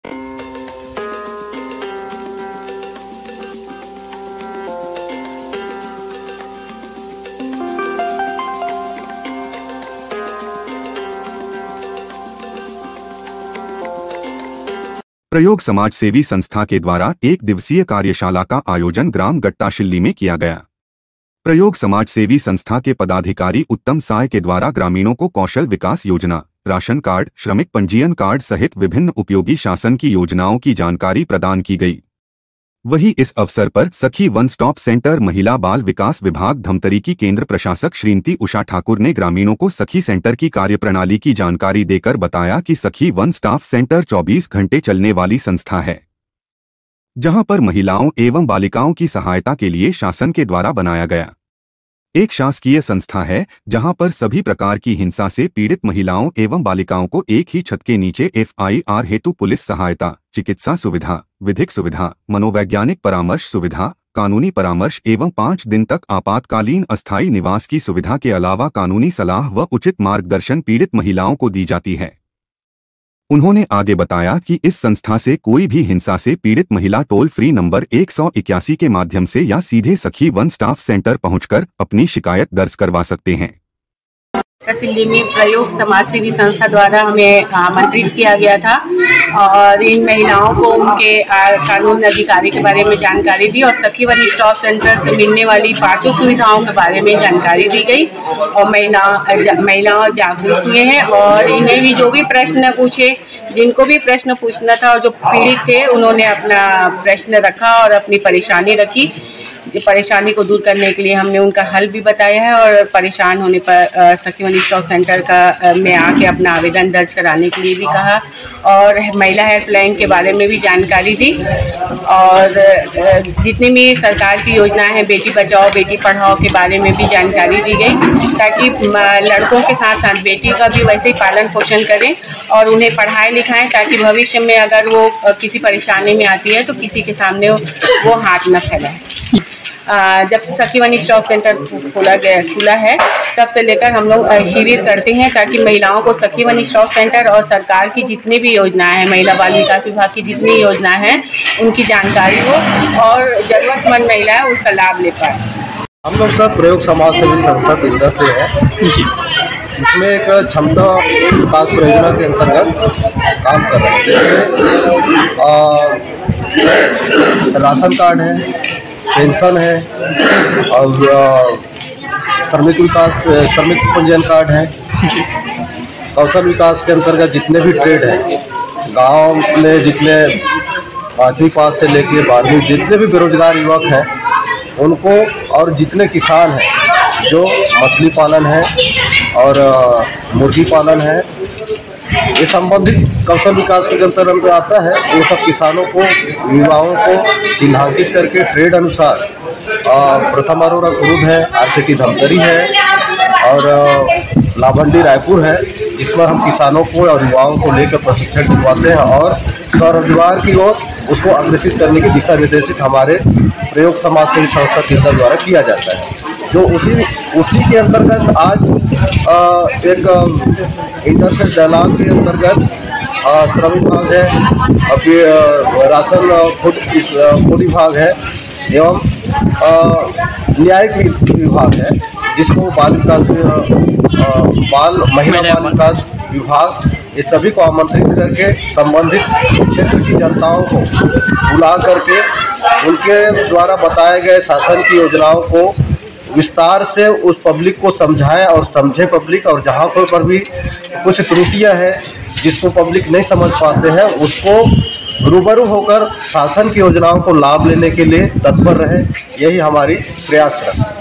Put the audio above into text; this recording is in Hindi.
प्रयोग समाज सेवी संस्था के द्वारा एक दिवसीय कार्यशाला का आयोजन ग्राम गट्टाशिल्ली में किया गया। प्रयोग समाज सेवी संस्था के पदाधिकारी उत्तम साय के द्वारा ग्रामीणों को कौशल विकास योजना, राशन कार्ड, श्रमिक पंजीयन कार्ड सहित विभिन्न उपयोगी शासन की योजनाओं की जानकारी प्रदान की गई। वहीं इस अवसर पर सखी वन स्टॉप सेंटर महिला बाल विकास विभाग धमतरी की केंद्र प्रशासक श्रीमती उषा ठाकुर ने ग्रामीणों को सखी सेंटर की कार्यप्रणाली की जानकारी देकर बताया कि सखी वन स्टॉप सेंटर 24 घंटे चलने वाली संस्था है, जहां पर महिलाओं एवं बालिकाओं की सहायता के लिए शासन के द्वारा बनाया गया एक शासकीय संस्था है, जहां पर सभी प्रकार की हिंसा से पीड़ित महिलाओं एवं बालिकाओं को एक ही छत के नीचे FIR हेतु पुलिस सहायता, चिकित्सा सुविधा, विधिक सुविधा, मनोवैज्ञानिक परामर्श सुविधा, कानूनी परामर्श एवं 5 दिन तक आपातकालीन अस्थायी निवास की सुविधा के अलावा कानूनी सलाह व उचित मार्गदर्शन पीड़ित महिलाओं को दी जाती है। उन्होंने आगे बताया कि इस संस्था से कोई भी हिंसा से पीड़ित महिला टोल फ्री नंबर 181 के माध्यम से या सीधे सखी वन स्टॉप सेंटर पहुंचकर अपनी शिकायत दर्ज करवा सकते हैं। गट्टाशिल्ली में प्रयोग समाज सेवी संस्था द्वारा हमें आमंत्रित किया गया था और इन महिलाओं को उनके कानून अधिकारी के बारे में जानकारी दी और सखी वन स्टॉप सेंटर से मिलने वाली 5 सुविधाओं के बारे में जानकारी दी गई और महिलाओं जागरूक हुए हैं और इन्हें भी जो भी प्रश्न पूछे, जिनको भी प्रश्न पूछना था और जो पीड़ित थे उन्होंने अपना प्रश्न रखा और अपनी परेशानी रखी। परेशानी को दूर करने के लिए हमने उनका हल भी बताया है और परेशान होने पर सखी वन स्टॉप सेंटर का में आके अपना आवेदन दर्ज कराने के लिए भी कहा और महिला हेल्पलाइन के बारे में भी जानकारी दी और जितनी भी सरकार की योजनाएं हैं, बेटी बचाओ बेटी पढ़ाओ के बारे में भी जानकारी दी गई ताकि लड़कों के साथ साथ बेटी का भी वैसे ही पालन पोषण करें और उन्हें पढ़ाएं लिखाएं ताकि भविष्य में अगर वो किसी परेशानी में आती है तो किसी के सामने वो हाथ न फैलाए। जब से सखी वन स्टॉप सेंटर खुला है तब से लेकर हम लोग शिविर करते हैं ताकि महिलाओं को सखी वन स्टॉप सेंटर और सरकार की जितनी भी योजनाएं हैं, महिला बाल विकास विभाग की जितनी योजनाएं हैं उनकी जानकारी हो और जरूरतमंद महिलाएं उसका लाभ ले पाए। हम लोग सब प्रयोग समाज सेवी संस्था तिल्दा से है, इसमें एक क्षमता विकास परियोजना के अंतर्गत काम कर रहे हैं। राशन कार्ड है, पेंशन है और श्रमिक पंजीयन कार्ड है। कौशल विकास के अंतर्गत जितने भी ट्रेड हैं, गांव में जितने 5वीं पास से लेके 12वीं जितने भी बेरोजगार युवक हैं उनको और जितने किसान हैं जो मछली पालन है और मुर्गी पालन है, ये संबंधित कौशल विकास के अंतर्गत आता है। ये सब किसानों को, युवाओं को चिन्हांकित करके ट्रेड अनुसार प्रथम अरोरा कुरुद है, RCT धमतरी है और लाभंडी रायपुर है, जिस पर हम किसानों को और युवाओं को लेकर प्रशिक्षण दिलवाते हैं और स्वरोजगार की ओर उसको अग्रसित करने की दिशा निर्देशित हमारे प्रयोग समाज सेवी संस्था तिल्दा द्वारा किया जाता है। जो उसी के अंतर्गत आज एक इंटरफेस डायलॉग के अंतर्गत श्रम विभाग है, अभी राशन फूड विभाग है एवं न्यायिक विभाग है, जिसको महिला बाल विकास विभाग, ये सभी को आमंत्रित करके संबंधित क्षेत्र की जनताओं को बुला करके उनके द्वारा बताए गए शासन की योजनाओं को विस्तार से उस पब्लिक को समझाएं और समझे पब्लिक, और जहाँ पर भी कुछ त्रुटियां हैं जिसको पब्लिक नहीं समझ पाते हैं उसको रूबरू होकर शासन की योजनाओं को लाभ लेने के लिए तत्पर रहे। यही हमारी प्रयास है।